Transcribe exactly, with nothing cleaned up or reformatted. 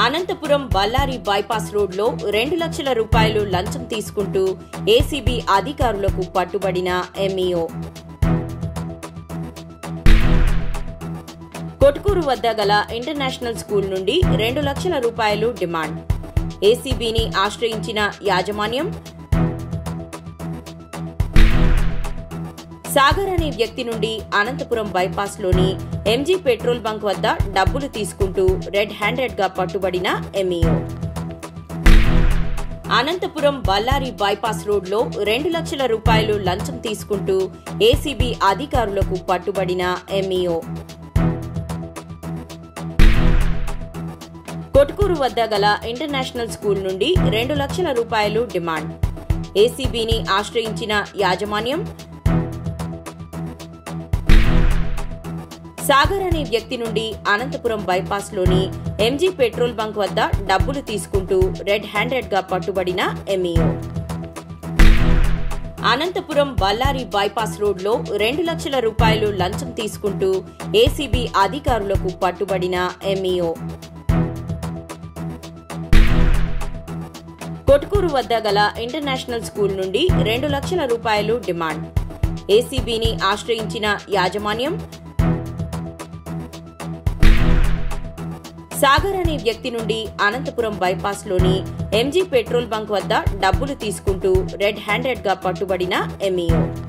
Anantapuram Ballari bypass రోడ్లో రెండు లక్షల రూపాయలు లంచం తీసుకుంటూ ఏసీబీ అధికారులకు పట్టుబడిన ఎంఈఓ. కొట్కూరు వద్ద గల ఇంటర్నేషనల్ స్కూల్ నుండి రెండు లక్షల రూపాయలు డిమాండ్. ఏసీబీని ఆశ్రయించిన యాజమాన్యం సాగర్ అనే వ్యక్తి నుండి అనంతపురం బైపాస్ లోని ఎంజీ పెట్రోల్ బంక్ వద్ద డబ్బులు తీసుకుంటూ రెడ్ హ్యాండెడ్ గా పట్టుబడిన ఎంఈఓ. అనంతపురం బళ్ళారి బైపాస్ రోడ్లో రెండు లక్షల రూపాయలు లంచం తీసుకుంటూ ఏసీబీ అధికారులకు పట్టుబడిన ఎంఈఓ. కొట్కూరు వద్ద గల ఇంటర్నేషనల్ స్కూల్ నుండి రెండు లక్షల రూపాయలు డిమాండ్. ఏసీబీని ఆశ్రయించిన యాజమాన్యం సాగర్ అనే వ్యక్తి నుండి అనంతపురం బైపాస్ లోని ఎంజీ పెట్రోల్ బంక్ వద్ద డబ్బులు తీసుకుంటూ రెడ్ హ్యాండెడ్ గా పట్టుబడిన ఎంఈఓ. అనంతపురం బళ్ళారి బైపాస్ రోడ్లో రెండు లక్షల రూపాయలు లంచం తీసుకుంటూ ఏసీబీ అధికారులకు పట్టుబడిన ఎంఈఓ. కొట్కూరు వద్ద గల ఇంటర్నేషనల్ స్కూల్ నుండి రెండు లక్షల రూపాయలు డిమాండ్. ఏసీబీని ఆశ్రయించిన యాజమాన్యం సాగర్ అనే వ్యక్తి నుండి అనంతపురం బైపాస్ లోని ఎంజీ పెట్రోల్ బంక్ వద్ద డబ్బులు తీసుకుంటూ రెడ్ హ్యాండెడ్ గా పట్టుబడిన ఎంఈఓ.